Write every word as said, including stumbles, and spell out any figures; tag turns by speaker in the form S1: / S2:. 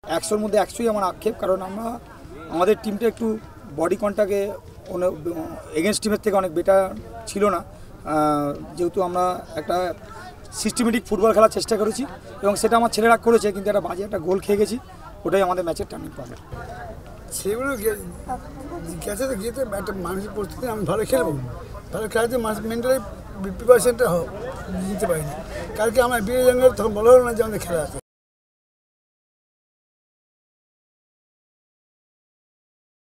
S1: একশোর মধ্যে একশোই আমার আক্ষেপ, কারণ আমরা আমাদের টিমটা একটু বডি কন্ট্যাক্টে এগেনস্ট টিমের থেকে অনেক বেটার ছিল না, যেহেতু আমরা একটা সিস্টেমেটিক ফুটবল খেলার চেষ্টা করেছি এবং সেটা আমার ছেলেরা করেছে, কিন্তু একটা বাজে একটা গোল খেয়ে গেছি, ওটাই আমাদের ম্যাচের টার্নিং পয়েন্ট।
S2: সেগুলো গেছে তো গিয়েতে একটা মানসিক পরিস্থিতি আমি ভালো খেলবো, ভালো খেলাতে মেন্টালি প্রিপারেশনটা নিতে পারিনি। কালকে আমরা বিয়ে তখন বলা হলো না যে আমাদের খেলা আছে।